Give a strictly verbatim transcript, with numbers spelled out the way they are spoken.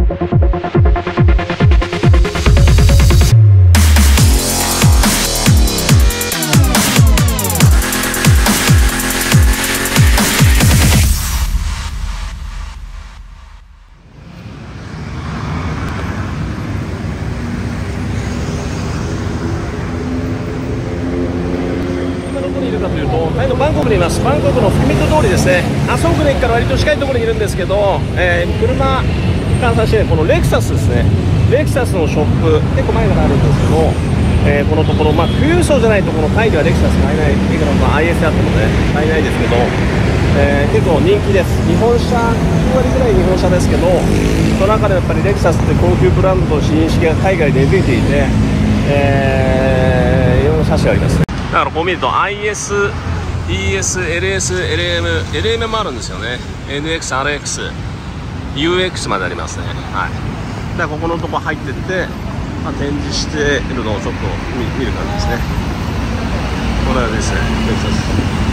タイのバンコクにいます。バンコクのフィミット通りですね。アソンクの駅から割と近いところにいるんですけど、えー、車換算してこのレクサスですね。レクサスのショップ結構前からあるんですけど、えー、このところ、まあ、富裕層じゃないとこのタイではレクサス買えない、いくらまあ アイエス あってもね買えないですけど、えー、結構人気です。日本車きゅう割ぐらい日本車ですけど、その中でやっぱりレクサスって高級ブランドとして認識が海外で根付いていて、えー、いろんな車種がありますね。だからこう見ると アイエス、イーエス、エルエス、エルエム、エルエム もあるんですよね。エヌエックス、アールエックス、ユーエックス までありますね。はい。だからここのとこ入ってって、まあ、展示しているのをちょっと 見, 見る感じですね。これはですね、レクサス。